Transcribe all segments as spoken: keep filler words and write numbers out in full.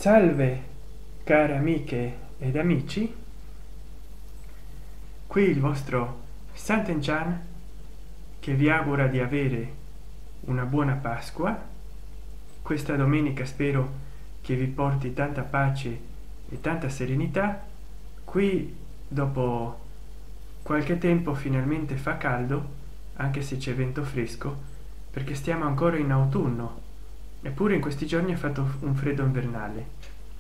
Salve care amiche ed amici, qui il vostro Sant'Enchan che vi augura di avere una buona Pasqua. Questa domenica spero che vi porti tanta pace e tanta serenità. Qui dopo qualche tempo finalmente fa caldo, anche se c'è vento fresco, perché stiamo ancora in autunno, eppure in questi giorni ha fatto un freddo invernale.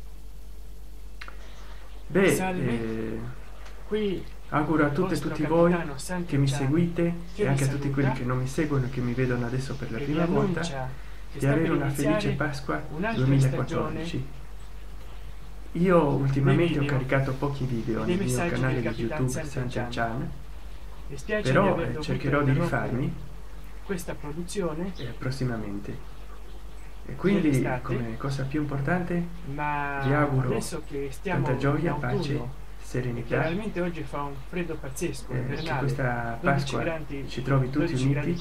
Beh, eh, qui auguro a tutte e tutti voi che mi seguite e anche a tutti quelli che non mi seguono e che mi vedono adesso per la prima volta di avere una felice Pasqua duemilaquattordici. Io ultimamente ho caricato pochi video nel mio canale di YouTube Sant'Enchan, però eh, cercherò di rifarmi questa produzione eh, prossimamente. E quindi come cosa più importante vi auguro tanta gioia, pace, serenità. Realmente oggi fa un freddo pazzesco, eh, che questa Pasqua ci trovi tutti uniti.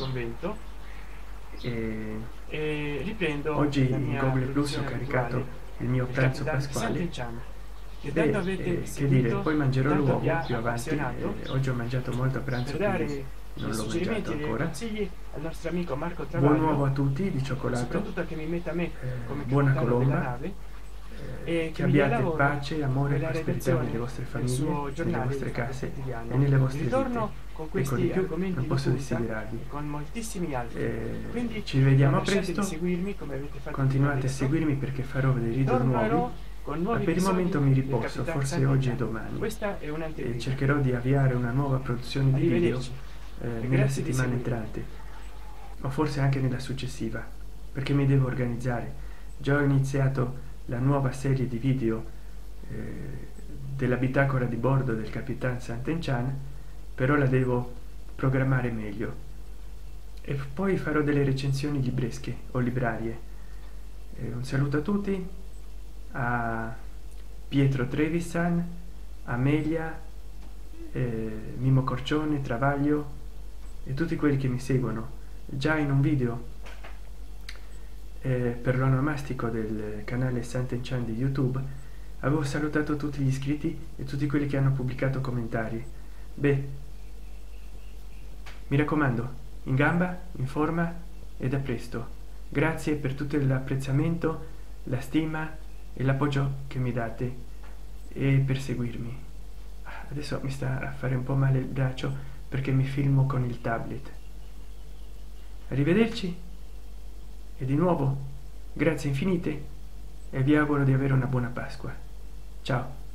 E, e riprendo oggi in Google Plus ho caricato il mio pranzo pasquale. Beh, eh, che dire, poi mangerò l'uovo più avanti. Eh, oggi ho mangiato molto a pranzo, quindi non l'ho mangiato ancora. Al nostro amico Marco Travaglio, buon uovo a tutti di cioccolato, soprattutto che mi metta me come eh, buona colomba, nave, eh, che, che abbiate pace, amore e prosperità nelle vostre famiglie, nelle vostre case e nelle vostre vite. Con questi ecco, di più non posso desiderarvi. Con moltissimi altri. Eh, Quindi ci vediamo a presto. Seguirmi, come avete fatto continuate a seguirmi perché farò dei video nuovi. Ma per il momento mi riposo, forse oggi e domani. Questa è e cercherò di avviare una nuova produzione di video eh, nella settimana entrante, o forse anche nella successiva, perché mi devo organizzare. Già ho iniziato la nuova serie di video eh, della bitacora di bordo del Capitan Sant'Enchan, però la devo programmare meglio, e poi farò delle recensioni libresche o librarie. Eh, un saluto a tutti, a Pietro Trevisan, Amelia, eh, Mimo Corcione, Travaglio e tutti quelli che mi seguono. Già in un video eh, per l'onomastico del canale Sant'Enchan di YouTube avevo salutato tutti gli iscritti e tutti quelli che hanno pubblicato commentari. Beh, mi raccomando, in gamba, in forma ed a presto. Grazie per tutto l'apprezzamento, la stima e l'appoggio che mi date e per seguirmi. Adesso mi sta a fare un po' male il braccio perché mi filmo con il tablet. Arrivederci e di nuovo grazie infinite e vi auguro di avere una buona Pasqua. Ciao.